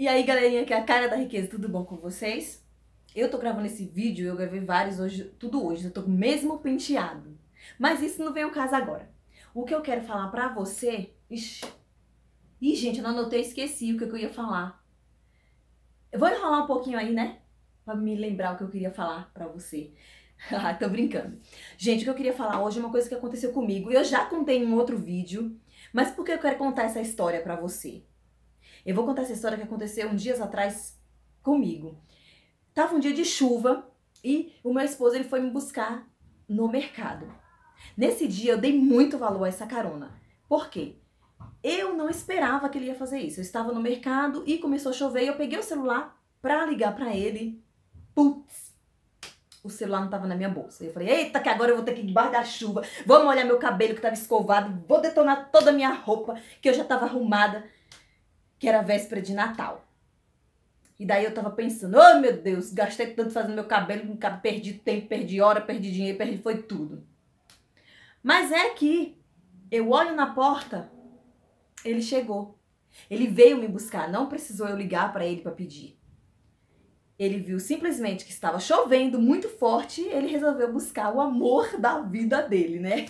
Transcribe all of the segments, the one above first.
E aí, galerinha, que é a cara da riqueza, tudo bom com vocês? Eu tô gravando esse vídeo, eu gravei vários hoje, tudo hoje, eu tô com o mesmo penteado. Mas isso não vem ao caso agora. O que eu quero falar pra você... Ih, gente, eu não anotei, esqueci o que eu ia falar. Eu vou enrolar um pouquinho aí, né? Pra me lembrar o que eu queria falar pra você. Ah, tô brincando. Gente, o que eu queria falar hoje é uma coisa que aconteceu comigo. Eu já contei em um outro vídeo, mas por que eu quero contar essa história pra você? Eu vou contar essa história que aconteceu uns dias atrás comigo. Tava um dia de chuva e o meu esposo ele foi me buscar no mercado. Nesse dia eu dei muito valor a essa carona. Por quê? Eu não esperava que ele ia fazer isso. Eu estava no mercado e começou a chover e eu peguei o celular pra ligar pra ele. Putz! O celular não tava na minha bolsa. Eu falei, eita, que agora eu vou ter que ir debaixo da chuva, vou molhar meu cabelo que tava escovado, vou detonar toda a minha roupa, que eu já tava arrumada, que era véspera de Natal. E daí eu tava pensando, oh meu Deus, gastei tanto fazendo meu cabelo, perdi tempo, perdi hora, perdi dinheiro, foi tudo. Mas é que eu olho na porta, ele chegou. Ele veio me buscar, não precisou eu ligar pra ele pra pedir. Ele viu simplesmente que estava chovendo muito forte, ele resolveu buscar o amor da vida dele, né?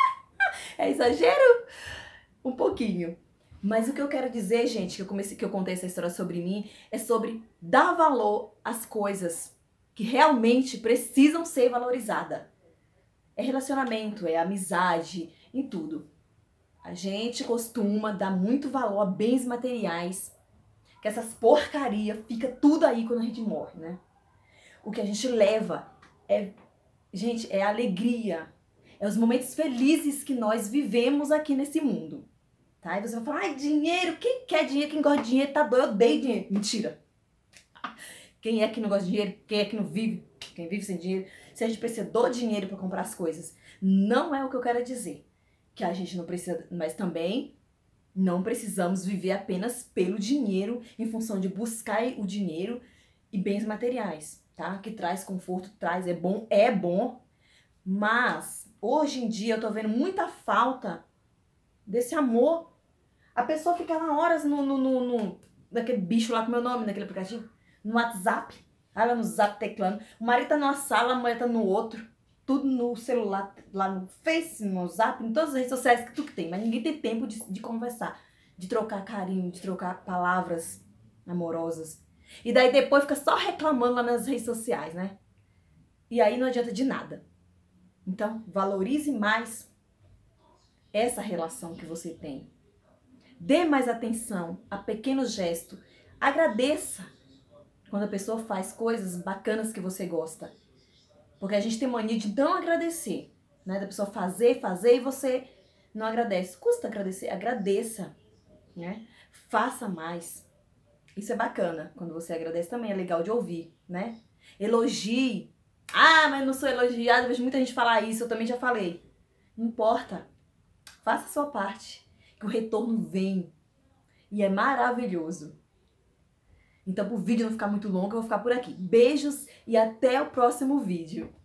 É exagero? Um pouquinho. Mas o que eu quero dizer, gente, que eu contei essa história sobre mim, é sobre dar valor às coisas que realmente precisam ser valorizadas. É relacionamento, é amizade, em tudo. A gente costuma dar muito valor a bens materiais, que essas porcaria fica tudo aí quando a gente morre, né? O que a gente leva gente, é a alegria, é os momentos felizes que nós vivemos aqui nesse mundo. Tá? E você vai falar, ai, dinheiro, quem quer dinheiro, quem gosta de dinheiro, tá doido, eu odeio dinheiro. Mentira. Quem é que não gosta de dinheiro, quem é que não vive, quem vive sem dinheiro, se a gente precisa do dinheiro para comprar as coisas. Não é o que eu quero dizer, que a gente não precisa, mas também não precisamos viver apenas pelo dinheiro, em função de buscar o dinheiro e bens materiais, tá? Que traz conforto, é bom, mas hoje em dia eu tô vendo muita falta desse amor. A pessoa fica lá horas naquele bicho lá, com o meu nome, naquele aplicativo, no WhatsApp, ela no Zap teclando, o marido tá numa sala, a mulher tá no outro, tudo no celular, lá no Face, no Zap, em todas as redes sociais que tu tem, mas ninguém tem tempo de conversar, de trocar carinho, de trocar palavras amorosas. E daí depois fica só reclamando lá nas redes sociais, né? E aí não adianta de nada. Então, valorize mais essa relação que você tem. Dê mais atenção a pequenos gestos. Agradeça quando a pessoa faz coisas bacanas que você gosta. Porque a gente tem mania de não agradecer, né? Da pessoa fazer e você não agradece. Custa agradecer? Agradeça, né? Faça mais. Isso é bacana. Quando você agradece também é legal de ouvir, né? Elogie. Ah, mas não sou elogiada. Vejo muita gente falar isso, eu também já falei. Não importa. Faça a sua parte, que o retorno vem. E é maravilhoso. Então, para o vídeo não ficar muito longo, eu vou ficar por aqui. Beijos e até o próximo vídeo.